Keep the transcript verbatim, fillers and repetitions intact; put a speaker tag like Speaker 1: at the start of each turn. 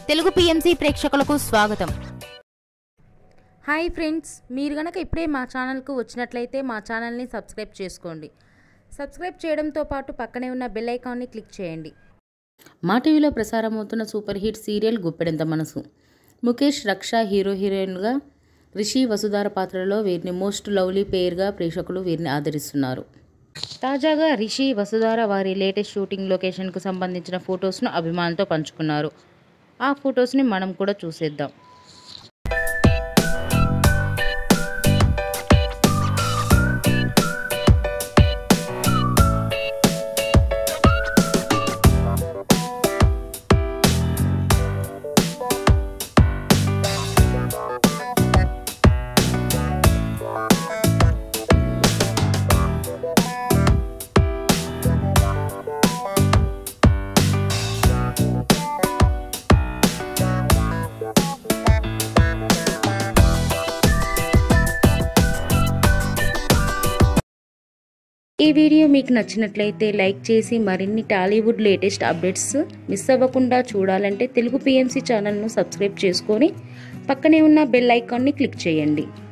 Speaker 1: Telugu PMC ప్రేక్షకులకు స్వాగతం.
Speaker 2: Hi friends, మీరు గనక ఇప్పుడే మా ఛానల్కు వచ్చినట్లయితే మా ఛానల్ని సబ్స్క్రైబ్ చేసుకోండి. సబ్స్క్రైబ్ చేయడంతో పాటు పక్కనే ఉన్న బెల్ ఐకాన్ని క్లిక్ చేయండి.
Speaker 3: మా టీవీలో ప్రసారమవుతున్న super hit serial Guppedantha Manasu. Mukesh, రక్ష హీరో హీరోయిన్గా, రిషి వసుధార పాత్రలో వీరిని మోస్ట్ లవ్లీ పేర్గా ప్రేక్షకులు వీరిని ఆదరిస్తున్నారు. తాజాగా రిషి వసుధార వారి లేటెస్ట్ షూటింగ్ లొకేషన్కు సంబంధించిన ఫొటోస్ను అభిమానులతో పంచుకున్నారు. ఆ ఫొటోస్ని మనం కూడా చూసేద్దాం. ఈ వీడియో మీకు నచ్చినట్లయితే లైక్ చేసి మరిన్ని టాలీవుడ్ లేటెస్ట్ అప్డేట్స్ మిస్ అవ్వకుండా చూడాలంటే తెలుగు పిఎంసి ఛానల్ను సబ్స్క్రైబ్ చేసుకొని పక్కనే ఉన్న బెల్ ఐకాన్ని క్లిక్ చేయండి.